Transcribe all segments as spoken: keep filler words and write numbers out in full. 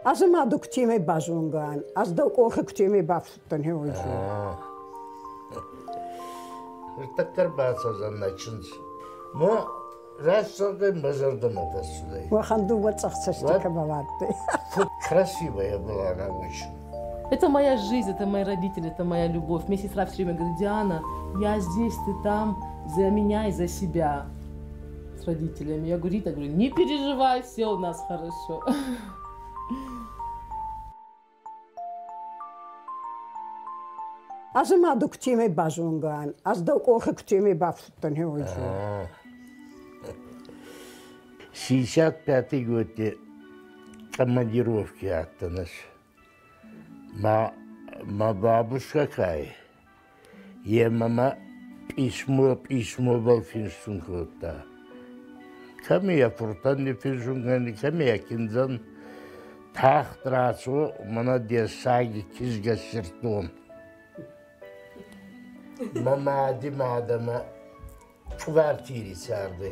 Az ma duktime bazungan, az da oha ktime baftan hewju. Irtakar basazan начнёт. Но раз согой мазардам это сюда. Ваханду вот цахцастика баватты. Красивая была она очень. Это моя жизнь, это мои родители, это моя любовь. Мне сестра все время говорит: Диана, я здесь, ты там, за меня и за себя. С родителями. Я говорю: Рита, говорю, не переживай, все у нас хорошо. Az ma duktime bazungan, az da oha ктime бафтан hewju. шестьдесят пятый год командировки оттанаш. Ма, ма бабушка кай. Е мама письмо, письмо был финшун хотта. Камия фуртан не финшунгани, камия кинзан тахтрасу мана десаги кизга сертон. Мама димадама квартири сарды.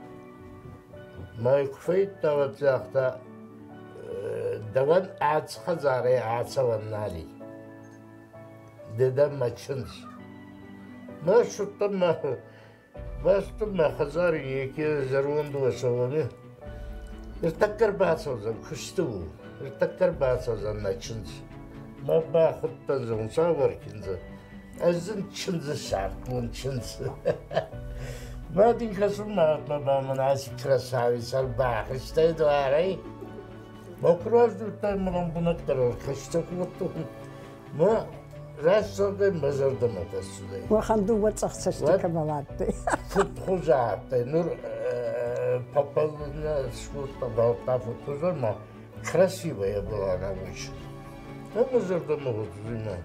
ما كفيت توجهت دوان عادس خزاري عادس ونالي ددم ما تشنش ما شطم ما بس ما خزاري يكي زرون دو سوامي ارتكر باسوزن كشتو ارتكر باسوزن ما تشنش ما باخد تنزون صور كنزا ازن تشنز شارك من تشنز ما دين كسر ما ما مناسب красавица البحر اشتهي دواري ما كراش دوتاي منهم بنكتر كشتك وطو ما راس صدق مزردم هتسودي وخندو вот цахцастика баватты. فوتخوزات نور папална шкута балта футузор ما красивая была она очень. Мы мазардом вот зима.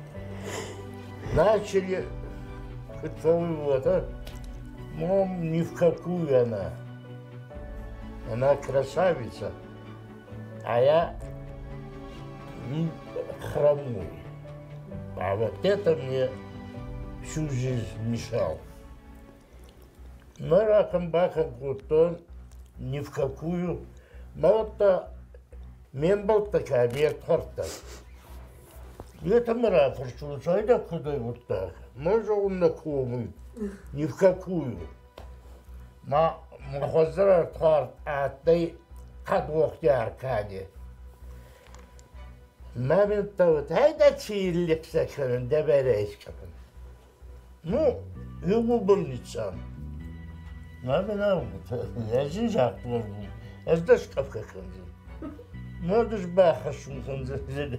Начали вот а. Мам, ни в какую она. Она красавица, а я хромой. А вот это мне всю жизнь мешал. Но раком-баком гутон ни в какую. Но мен был такая, мерт хорта. И это мара форчулся, а я куда вот так. Может он на кому? Ни в какую. ما محضر تار عادی قد وقتی ارکانی. ما من توت هیچ چیزی لکسه کنن دبیرش کنن. مو هیچ بولنیچم. ما من آمد. ازین جاکور بود. از دست کفک کنیم. ما دست باخشون کنیم.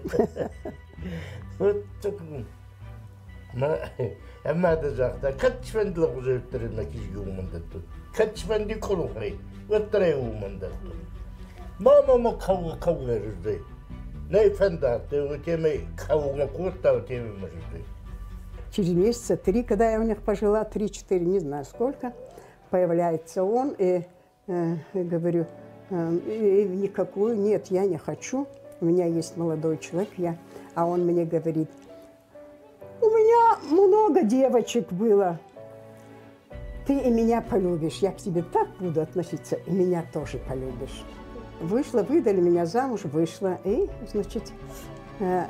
فتکم. ما اما دزاختا کچ فند لغزیتری نکیش یومن دتو. کچ فندی کلوخی وتره یومن دتو. ما ما ما کاو کاو نرزده. نه فندات و تیمی کاو نکوت و تیمی مرزده. Через месяца три, когда я у них пожила, три-четыре, не знаю сколько, появляется он и э, говорю, э, и никакую, нет, я не хочу, у меня есть молодой человек, я, а он мне говорит, у меня много девочек было, ты и меня полюбишь, я к тебе так буду относиться, и меня тоже полюбишь. Вышла, выдали меня замуж, вышла, и, значит, э,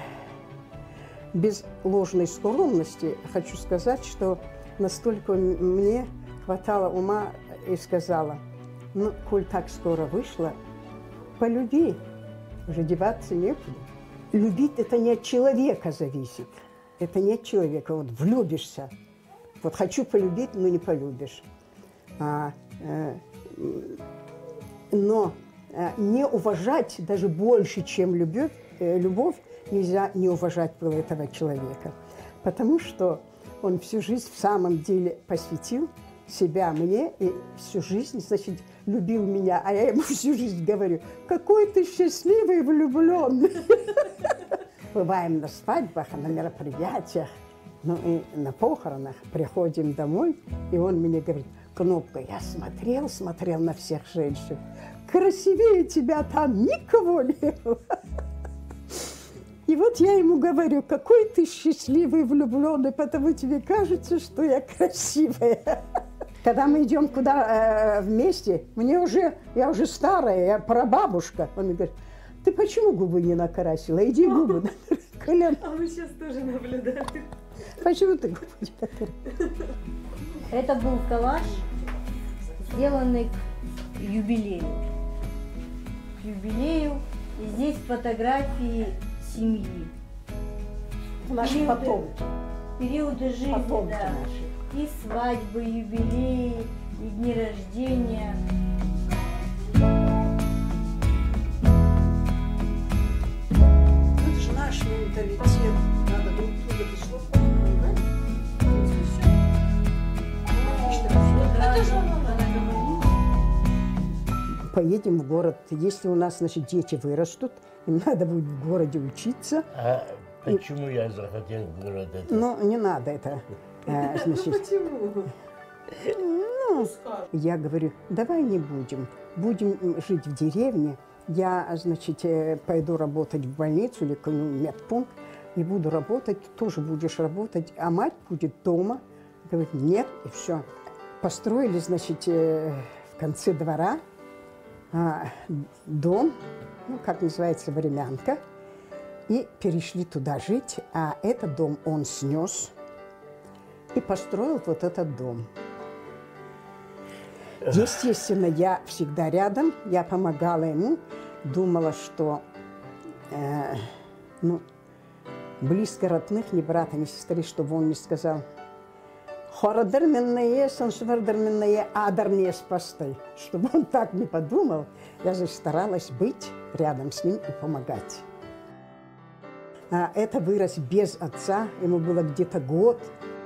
без ложной скромности хочу сказать, что настолько мне хватало ума и сказала, ну, коль так скоро вышла, полюби, уже деваться некуда. Любить это не от человека зависит, это не от человека, вот влюбишься. Вот хочу полюбить, но не полюбишь. А, э, но э, не уважать даже больше, чем любовь, э, любовь, нельзя не уважать было этого человека, потому что он всю жизнь в самом деле посвятил себя мне и всю жизнь, значит, любил меня, а я ему всю жизнь говорю, какой ты счастливый влюбленный. Бываем на свадьбах, на мероприятиях, ну и на похоронах, приходим домой, и он мне говорит, Кнопка, я смотрел, смотрел на всех женщин, красивее тебя там никого не было. И вот я ему говорю, какой ты счастливый, влюбленный, потому тебе кажется, что я красивая. Когда мы идем куда э, вместе, мне уже, я уже старая, я прабабушка. Он мне говорит, ты почему губы не накрасила? Иди губы накрась. А мы сейчас тоже наблюдаем. Почему ты губы не накрасила? Это был коллаж, сделанный к юбилею. К юбилею. И здесь фотографии семьи. Наши Периоды- потомки. Периоды жизни, Потомки да. наши. И свадьбы, юбилеи, и дни рождения. Это же наш менталитет. Надо друг друга дослушать. Это же надо говорить. Поедем в город. Если у нас, значит, дети вырастут, им надо будет в городе учиться. А почему я захотел в город это? Но не надо это. э, Значит, Почему? ну, я говорю, давай не будем. Будем жить в деревне. Я, значит, э, пойду работать в больницу или в медпункт. И буду работать, ты тоже будешь работать. А мать будет дома. Говорит, нет, и все. Построили, значит, э, в конце двора а, дом, ну, как называется, времянка. И перешли туда жить. А этот дом он снес и построил вот этот дом. Естественно, я всегда рядом, я помогала ему, думала, что э, ну, близко родных, ни брата, ни сестры, чтобы он не сказал «Хорадерменное, сансвардерменное, адарнее спастай», чтобы он так не подумал. Я же старалась быть рядом с ним и помогать. А это вырос без отца, ему было где-то год.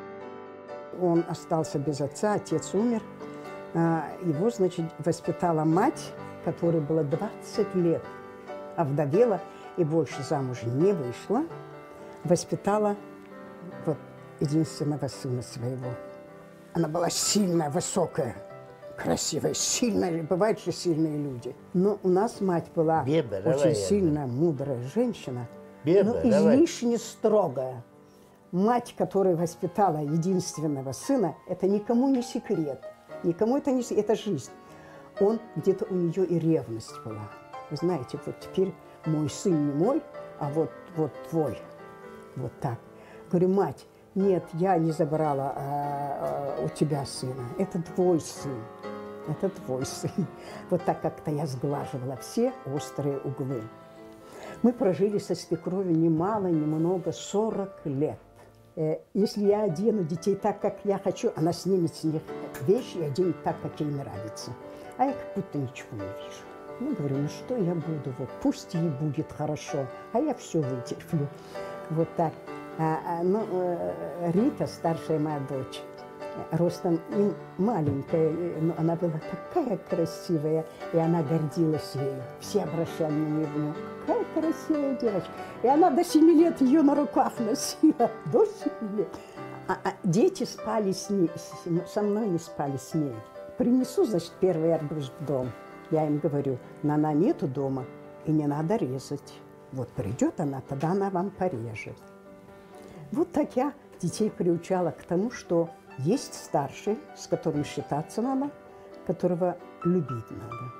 Он остался без отца, отец умер. А, его, значит, воспитала мать, которой было двадцать лет, овдовела и больше замуж не вышла. Воспитала вот единственного сына своего. Она была сильная, высокая, красивая, сильная. Бывают же сильные люди. Но у нас мать была Беба, очень давай, сильная, мудрая женщина, Беба, но давай. излишне строгая. Мать, которая воспитала единственного сына, это никому не секрет. Никому это не секрет, это жизнь. Он где-то у нее и ревность была. Вы знаете, вот теперь мой сын не мой, а вот, вот твой. Вот так. Говорю, мать, нет, я не забрала а, а, у тебя сына. Это твой сын. Это твой сын. Вот так как-то я сглаживала все острые углы. Мы прожили со свекровью немало, немного, сорок лет. Э, Если я одену детей так, как я хочу, она снимет с них вещи и оденет так, как ей нравится. А я как будто ничего не вижу. Ну, говорю, ну что я буду, вот пусть ей будет хорошо, а я все вытерплю. Вот так. А, а, ну, э, Рита, старшая моя дочь, ростом и маленькая, но она была такая красивая, и она гордилась ею. Все обращали на нее, какая красивая девочка. И она до семи лет ее на руках носила, до семи лет. А, а дети спали с ней, с- со мной не спали с ней. Принесу, значит, первый арбуз в дом. Я им говорю, Нана нету дома, и не надо резать. Вот придет она, тогда она вам порежет. Вот так я детей приучала к тому, что есть старший, с которым считаться надо, которого любить надо.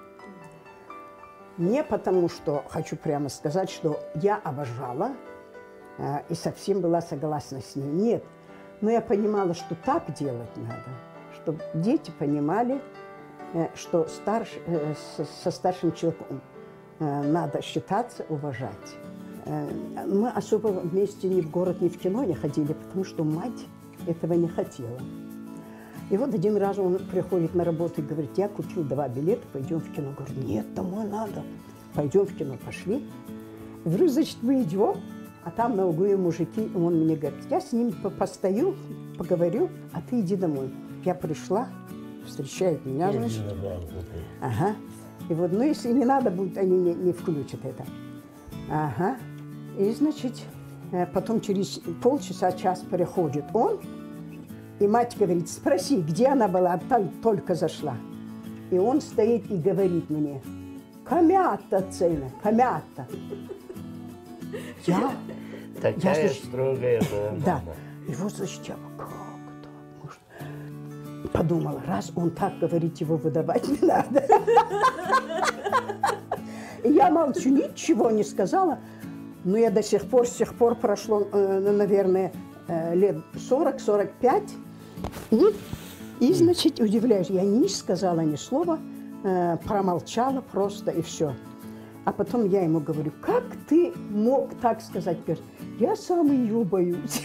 Не потому, что, хочу прямо сказать, что я обожала э, и совсем была согласна с ней. Нет, но я понимала, что так делать надо, чтобы дети понимали, э, что старш, э, со, со старшим человеком э, надо считаться, уважать. Э, мы особо вместе ни в город, ни в кино не ходили, потому что мать этого не хотела. И вот один раз он приходит на работу и говорит, я купил два билета, пойдем в кино. Говорю, нет, домой надо. Пойдем в кино, пошли. Я говорю, значит, мы идем, а там на углу мужики, и он мне говорит, я с ним постою, поговорю, а ты иди домой. Я пришла, встречает меня, значит. Ага. И вот, ну, если не надо будет, они не, не включат это. Ага. И, значит, потом через полчаса, час приходит он, и мать говорит, спроси, где она была, там только зашла. И он стоит и говорит мне, камята цена, камята. Я? Такая Я, значит, строгая была Да. мама. И вот, значит, я, как так можно? Подумала, раз он так говорит, его выдавать не надо. И Я молчу, ничего не сказала. Но я до сих пор, с тех пор прошло, наверное, лет сорок-сорок пять. И, и, значит, удивляюсь, я не сказала ни слова, промолчала просто и все. А потом я ему говорю, как ты мог так сказать? Говорит, я сам ее боюсь.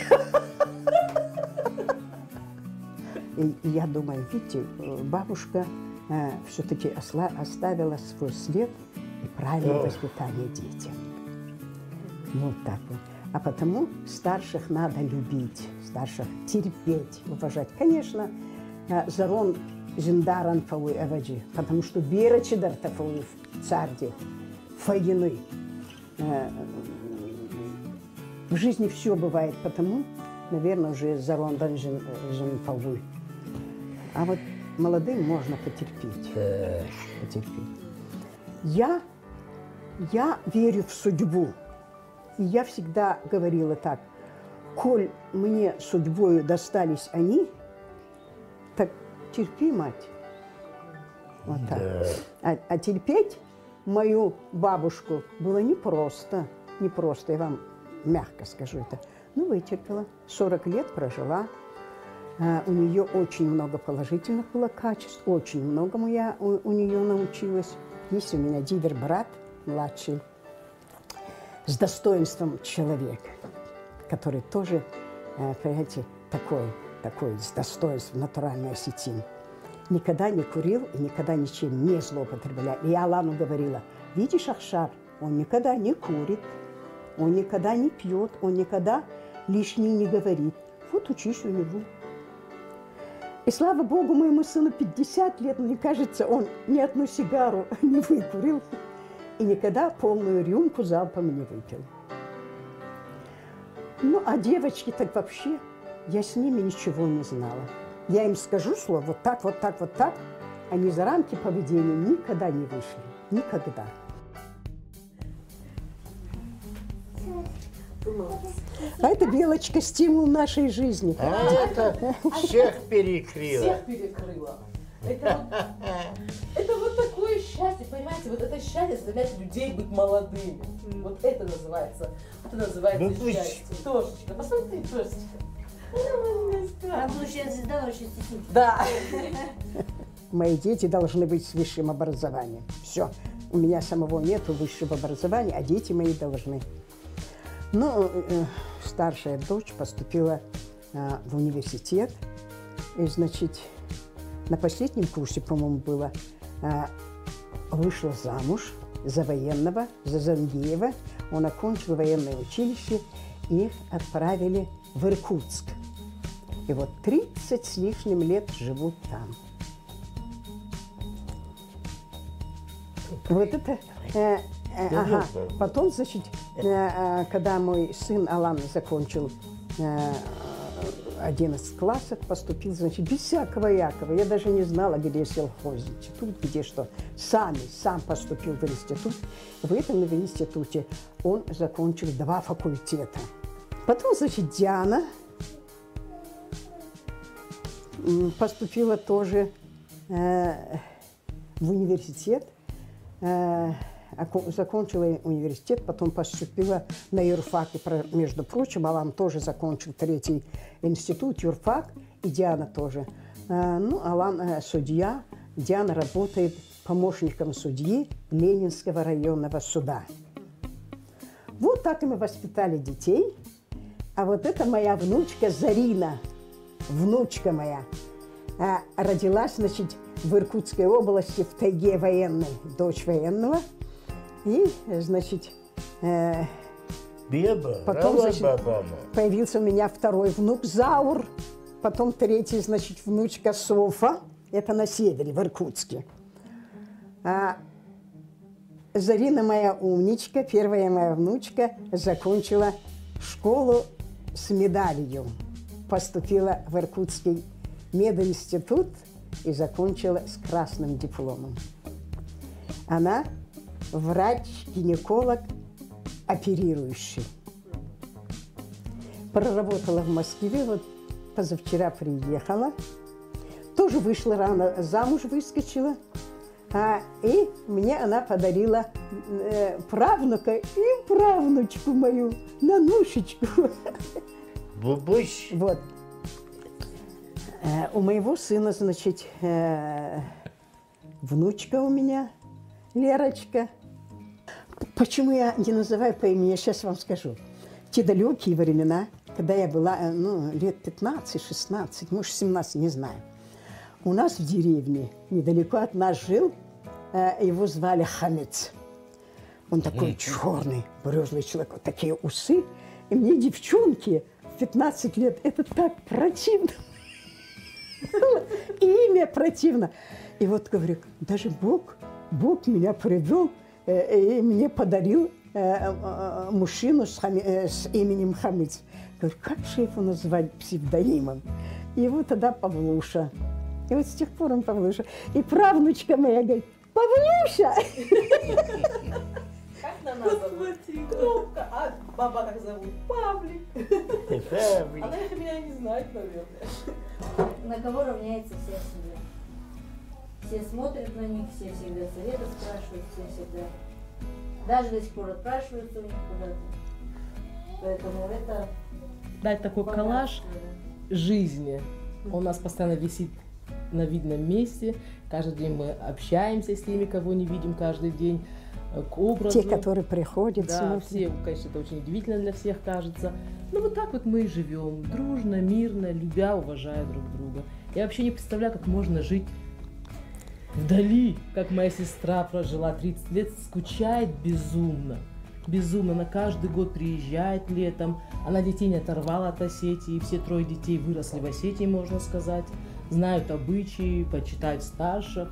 И я думаю, видите, бабушка все-таки оставила свой след и правильное воспитание детям. Вот так вот. А потому старших надо любить, старших терпеть, уважать. Конечно, зарон зиндаран фауи аваджи, потому что бера чидар тафауи царди, фаины. В жизни все бывает, потому, наверное, уже зарон дан жин фауи. А вот молодым можно потерпеть. потерпеть. Я, я верю в судьбу. И я всегда говорила так, коль мне судьбою достались они, так терпи, мать. Вот так. Да. А, а терпеть мою бабушку было непросто. Непросто, я вам мягко скажу это. Ну, вытерпела. сорок лет прожила. А, у нее очень много положительных было качеств. Очень многому я у, у нее научилась. Есть у меня дидер-брат, младший, с достоинством человека, который тоже, понимаете, такой, такой с достоинством, натуральный осетин. Никогда не курил и никогда ничем не злоупотреблял. И я Алану говорила, видишь, Ахшар, он никогда не курит, он никогда не пьет, он никогда лишнее не говорит. Вот учись у него. И слава Богу, моему сыну пятьдесят лет, мне кажется, он ни одну сигару не выкурил. И никогда полную рюмку залпом не выпил. Ну, а девочки так вообще, я с ними ничего не знала. Я им скажу слово вот так, вот так, вот так, они за рамки поведения никогда не вышли. Никогда. А это, Белочка, стимул нашей жизни. А это всех перекрыло. Всех перекрыло. Это вот, это вот такое счастье, понимаете, вот это счастье заставляет людей быть молодыми. Вот это называется, это называется ну, счастье. Тошечка, посмотри, Тошечка. А будущая звезда вообще стесняется. Да. Мои дети должны быть с высшим образованием. Все. У меня самого нету высшего образования, а дети мои должны. Ну, э, старшая дочь поступила э, в университет. И, значит, на последнем курсе, по-моему, было, вышла замуж за военного, за Зангиева. Он окончил военное училище, и их отправили в Иркутск. И вот тридцать с лишним лет живут там. Вот это... Э, э, ага. Потом, значит, э, когда мой сын Алан закончил э, одиннадцать классов, поступил, значит, без всякого Якова. Я даже не знала, где сельхозинститут, где что. Сами, сам поступил в институт. В этом институте он закончил два факультета. Потом, значит, Диана поступила тоже э, в университет. Э, закончила университет, потом поступила на юрфак. И, между прочим, Алан тоже закончил третий институт, юрфак, и Диана тоже. Ну, Алан судья, Диана работает помощником судьи Ленинского районного суда. Вот так и мы воспитали детей. А вот это моя внучка Зарина, внучка моя, родилась, значит, в Иркутской области, в тайге военной, дочь военного. И, значит, э, потом, значит, появился у меня второй внук Заур, потом третий, значит, внучка Софа, это на севере, в Иркутске. А Зарина моя умничка, первая моя внучка, закончила школу с медалью, поступила в Иркутский мединститут и закончила с красным дипломом. Она врач-гинеколог, оперирующий. Проработала в Москве, вот позавчера приехала. Тоже вышла рано, замуж выскочила. А, и мне она подарила э, правнука и правнучку мою, Нанушечку. Бубусь. Вот. Э, у моего сына, значит, э, внучка у меня, Лерочка. Почему я не называю по имени, я сейчас вам скажу. В те далекие времена, когда я была, ну, лет пятнадцать-шестнадцать, может, семнадцать, не знаю. У нас в деревне, недалеко от нас жил, э, его звали Хамец. Он такой черный, брюзглый человек, вот такие усы. И мне, девчонки, в пятнадцать лет, это так противно. Имя противно. И вот, говорю, даже Бог, Бог меня привел э, и мне подарил э, э, мужчину с, хами, э, с именем Хамец. Говорю, как же его назвать псевдонимом? И его тогда Павлуша. И вот с тех пор он Павлуша. И правнучка моя говорит, Павлуша! Как на нас зовут? Кнопка. А баба как зовут? Павлик. Она их меня не знает, наверное. На кого равняется вся семья? Все смотрят на них, все всегда совета спрашивают, все всегда. Даже до сих пор отпрашиваются у них куда-то. Поэтому это... Дать такой коллаж жизни. Он у нас постоянно висит на видном месте. Каждый день мы общаемся с теми, кого не видим каждый день. К образу. Те, которые приходят. Да, смотрят. все, конечно, это очень удивительно для всех кажется. Но вот так вот мы и живем. Дружно, мирно, любя, уважая друг друга. Я вообще не представляю, как можно жить вдали, как моя сестра прожила тридцать лет, скучает безумно. Безумно. Она каждый год приезжает летом. Она детей не оторвала от Осетии. Все трое детей выросли в Осетии, можно сказать. Знают обычаи, почитают старших.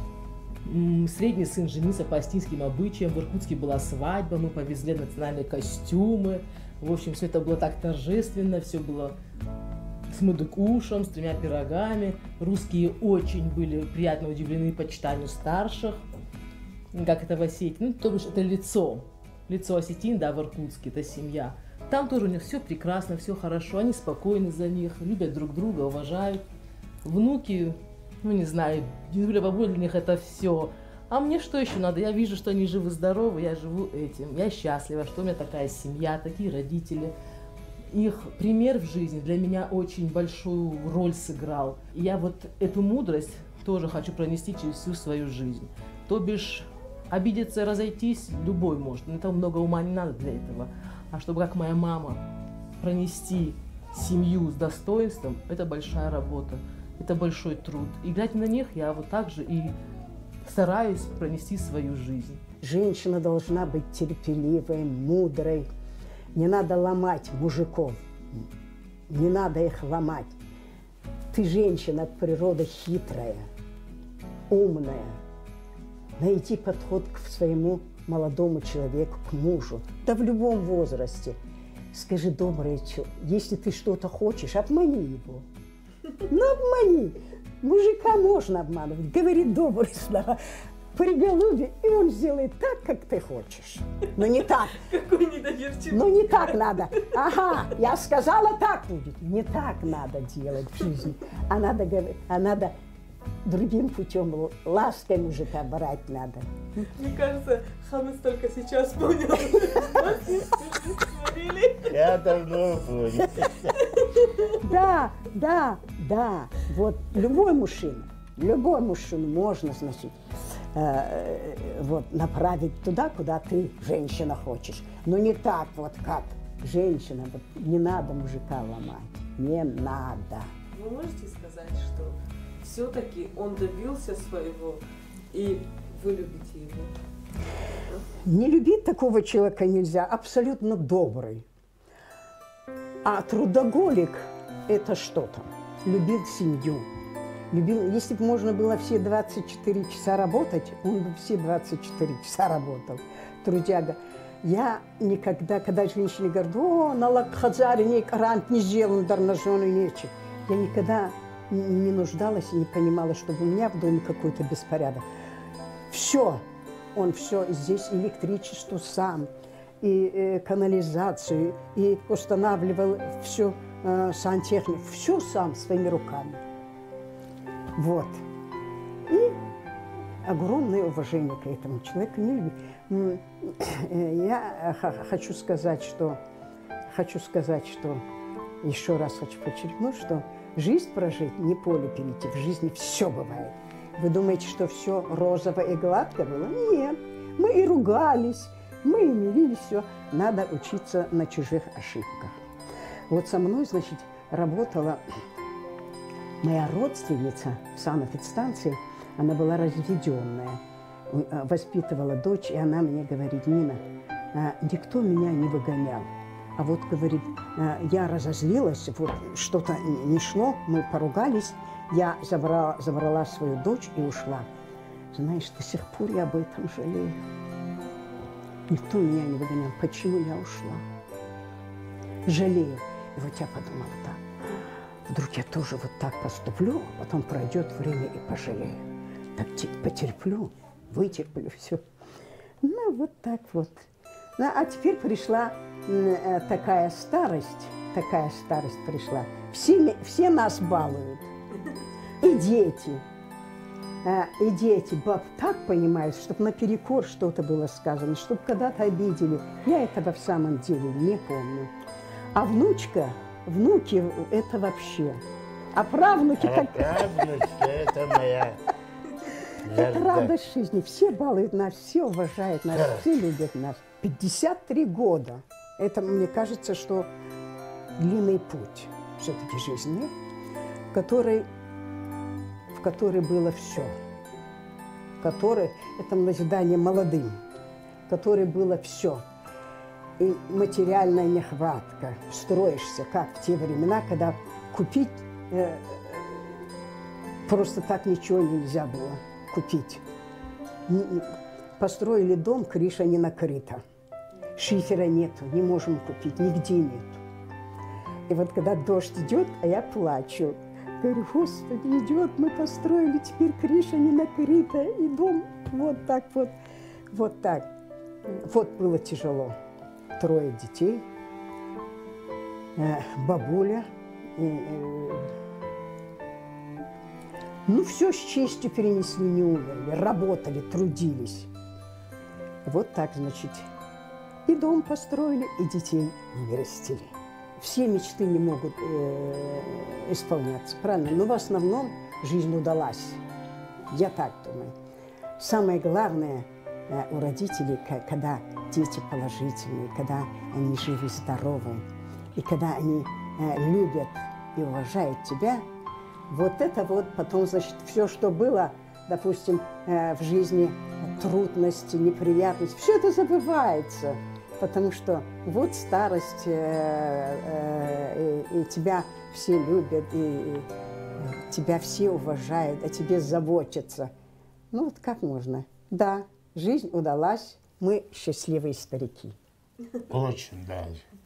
Средний сын женился по остинским обычаям. В Иркутске была свадьба, мы повезли национальные костюмы. В общем, все это было так торжественно, все было с мудыкушем, с тремя пирогами. Русские очень были приятно удивлены почитанию старших, как это в Осетии. Ну, то бишь, это лицо. Лицо осетин, да, в Иркутске, это семья. Там тоже у них все прекрасно, все хорошо, они спокойны за них, любят друг друга, уважают. Внуки, ну не знаю, дедуля, бабуля для них это все. А мне что еще надо? Я вижу, что они живы-здоровы, я живу этим. Я счастлива, что у меня такая семья, такие родители. Их пример в жизни для меня очень большую роль сыграл. И я вот эту мудрость тоже хочу пронести через всю свою жизнь. То бишь, обидеться, разойтись любой может, но это много ума не надо для этого. А чтобы, как моя мама, пронести семью с достоинством, это большая работа, это большой труд. И глядя на них, я вот так же и стараюсь пронести свою жизнь. Женщина должна быть терпеливой, мудрой. Не надо ломать мужиков, не надо их ломать. Ты женщина от природы хитрая, умная. Найти подход к своему молодому человеку, к мужу, да в любом возрасте. Скажи, доброе человек, если ты что-то хочешь, обмани его. Ну, обмани. Мужика можно обманывать, говори добрые слова, приголуби, и он сделает так, как ты хочешь. Но не так. Какой недоверчивый. Ну, не так надо. Ага, я сказала, так будет. Не так надо делать в жизни. А надо, говорить, а надо другим путем, лаской мужика брать надо. Мне кажется, Хамец только сейчас понял. Я давно понял. Да, да, да. Вот любой мужчина, любой мужчину можно, значит, э, вот, направить туда, куда ты, женщина, хочешь. Но не так вот, как женщина. Вот, не надо мужика ломать. Не надо. Вы можете сказать, что все-таки он добился своего, и вы любите его? Не любить такого человека нельзя, абсолютно добрый. А трудоголик – это что-то. Любил семью. Любил, если бы можно было все двадцать четыре часа работать, он бы все двадцать четыре часа работал. Трудяга. Я никогда, когда женщины говорят, о, на лакхазаре не карант не сделан, дар на жену нечего. Я никогда не нуждалась и не понимала, чтобы у меня в доме какой-то беспорядок. Все, он все здесь, электричество сам, и э, канализацию, и устанавливал все, э, сантехнику, все сам своими руками. Вот. И огромное уважение к этому человеку. Не люби. Я хочу сказать, что, хочу сказать, что, еще раз хочу подчеркнуть, что жизнь прожить, не поле перейти, в жизни все бывает. Вы думаете, что все розово и гладко было? Нет. Мы и ругались, мы и мирились, все. Надо учиться на чужих ошибках. Вот со мной, значит, работала моя родственница в санэпидстанции. Она была разведенная, воспитывала дочь, и она мне говорит: Нина, никто меня не выгонял. А вот, говорит, я разозлилась, вот что-то не шло, мы поругались, я забрала, забрала свою дочь и ушла. Знаешь, до сих пор я об этом жалею. Никто меня не выгонял. Почему я ушла? Жалею. И вот я подумала так. Вдруг я тоже вот так поступлю, потом пройдет время и пожалею. Так потерплю, вытерплю, все. Ну, вот так вот. Ну, а теперь пришла э, такая старость, такая старость пришла. Все, все нас балуют. И дети. Э, и дети баб так понимают, чтобы наперекор что-то было сказано, чтобы когда-то обидели. Я этого в самом деле не помню. А внучка, внуки – это вообще. А правнуки… А так... правнучка – это моя… Это радость жизни. Все балуют нас, все уважают нас, все любят нас. пятьдесят три года. Это, мне кажется, что длинный путь все-таки жизни, в которой, в которой было все. В которой, это назидание молодым, в которой было все. И материальная нехватка. Строишься, как в те времена, когда купить э, просто так ничего нельзя было купить. Построили дом, крыша не накрыта. Шифера нету, не можем купить, нигде нету. И вот когда дождь идет, а я плачу. Говорю: Господи, идет, мы построили, теперь крыша не накрыта, и дом вот так вот, вот так. Вот было тяжело. Трое детей, бабуля. Ну, все с честью перенесли, не умерли, работали, трудились. Вот так, значит, и дом построили, и детей вырастили. Все мечты не могут э, исполняться, правильно? Но в основном жизнь удалась. Я так думаю. Самое главное э, у родителей, когда дети положительные, когда они живы, здоровы, и когда они э, любят и уважают тебя, вот это вот потом, значит, все, что было, допустим, э, в жизни, трудности, неприятности, все это забывается. Потому что вот старость, э, э, и, и тебя все любят, и, и тебя все уважают, о тебе заботятся. Ну вот как можно? Да, жизнь удалась, мы счастливые старики. Очень даже.